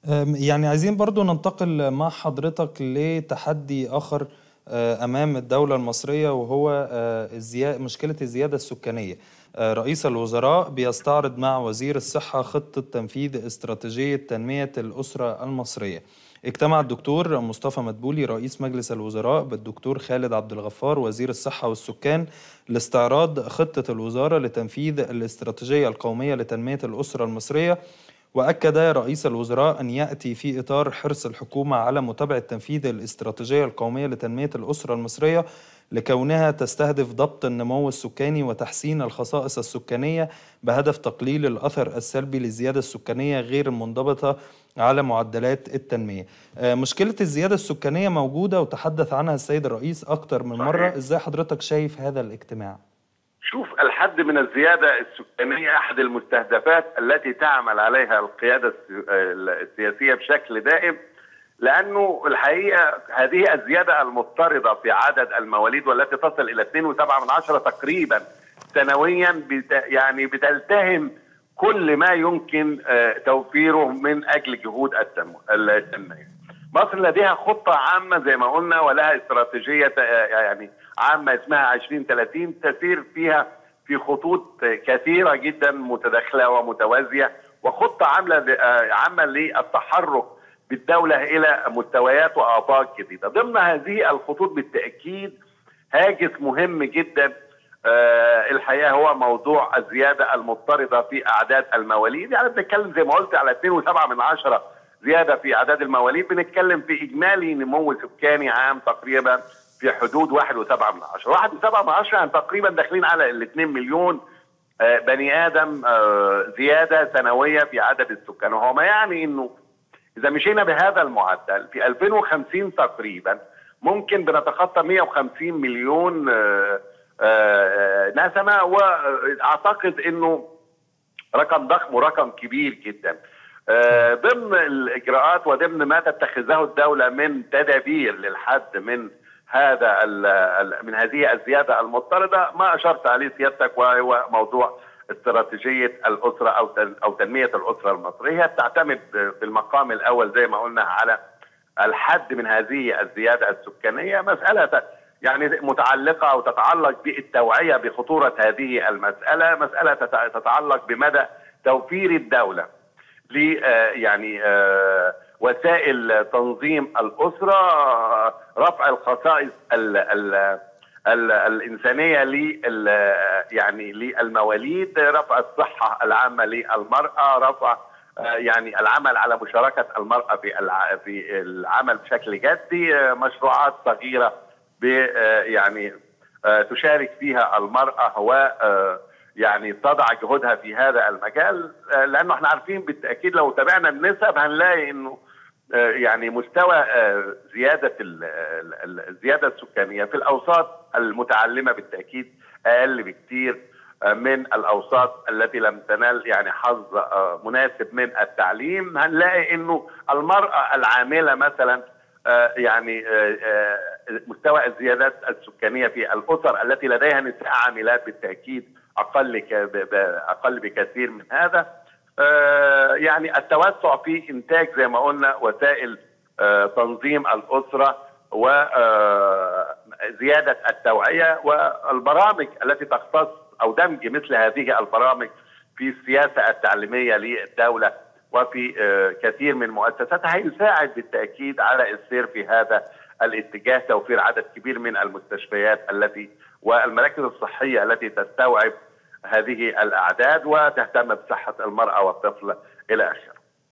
يعني عايزين برضو ننتقل مع حضرتك لتحدي آخر أمام الدولة المصرية، وهو مشكلة الزيادة السكانية. رئيس الوزراء بيستعرض مع وزير الصحة خطة تنفيذ استراتيجية تنمية الأسرة المصرية. اجتمع الدكتور مصطفى مدبولي رئيس مجلس الوزراء بالدكتور خالد عبد الغفار وزير الصحة والسكان لاستعراض خطة الوزارة لتنفيذ الاستراتيجية القومية لتنمية الأسرة المصرية. وأكد رئيس الوزراء أن يأتي في إطار حرص الحكومة على متابعة تنفيذ الاستراتيجية القومية لتنمية الأسرة المصرية، لكونها تستهدف ضبط النمو السكاني وتحسين الخصائص السكانية بهدف تقليل الأثر السلبي للزيادة السكانية غير المنضبطة على معدلات التنمية. مشكلة الزيادة السكانية موجودة وتحدث عنها السيد الرئيس أكتر من مرة. إزاي حضرتك شايف هذا الاجتماع؟ شوف، الحد من الزيادة السكانية أحد المستهدفات التي تعمل عليها القيادة السياسية بشكل دائم، لأنه الحقيقة هذه الزيادة المضطردة في عدد المواليد والتي تصل إلى 2.7 تقريبا سنويا يعني بتلتهم كل ما يمكن توفيره من أجل جهود التنمية. مصر لديها خطة عامة زي ما قلنا، ولها استراتيجية يعني عامة اسمها 2030 تسير فيها في خطوط كثيرة جدا متداخلة ومتوازية، وخطة عامة للتحرك بالدولة إلى مستويات وآفاق جديدة. ضمن هذه الخطوط بالتأكيد هاجس مهم جدا الحقيقة هو موضوع الزيادة المضطردة في أعداد المواليد. يعني بنتكلم زي ما قلت على 2.7 زيادة في أعداد المواليد، بنتكلم في إجمالي نمو سكاني عام تقريبا في حدود 1.7. 1.7 يعني تقريبا داخلين على 2 مليون بني آدم زيادة سنوية في عدد السكان. وهو ما يعني إنه إذا مشينا بهذا المعدل في 2050 تقريبا ممكن بنتخطى 150 مليون نسمة، وأعتقد إنه رقم ضخم ورقم كبير جدا. ضمن الإجراءات وضمن ما تتخذه الدولة من تدابير للحد من هذه الزيادة المضطردة ما أشرت عليه سيادتك، وهو موضوع استراتيجية الأسرة أو تنمية الأسرة المصرية. تعتمد في المقام الأول زي ما قلنا على الحد من هذه الزيادة السكانية، مسألة يعني متعلقة أو تتعلق بالتوعية بخطورة هذه المسألة، مسألة تتعلق بمدى توفير الدولة ل يعني وسائل تنظيم الأسرة، رفع الخصائص الإنسانية يعني للمواليد، رفع الصحة العامة للمرأة، رفع يعني العمل على مشاركة المرأة في العمل بشكل جدي، مشروعات صغيرة يعني تشارك فيها المرأة و يعني تضع جهودها في هذا المجال. لأنه احنا عارفين بالتأكيد لو تابعنا النسب هنلاقي انه يعني مستوى الزيادة السكانية في الأوساط المتعلمة بالتأكيد أقل بكثير من الأوساط التي لم تنال يعني حظ مناسب من التعليم. هنلاقي انه المرأة العاملة مثلا يعني مستوى الزيادات السكانية في الأسر التي لديها نساء عاملات بالتأكيد أقل بكثير من هذا. يعني التوسع في إنتاج زي ما قلنا وسائل تنظيم الأسرة وزيادة التوعية والبرامج التي تختص أو دمج مثل هذه البرامج في السياسة التعليمية للدولة وفي كثير من مؤسساتها هيساعد بالتأكيد على السير في هذا الاتجاه، توفير عدد كبير من المستشفيات والمراكز الصحية التي تستوعب هذه الأعداد وتهتم بصحة المرأة والطفل إلى آخره.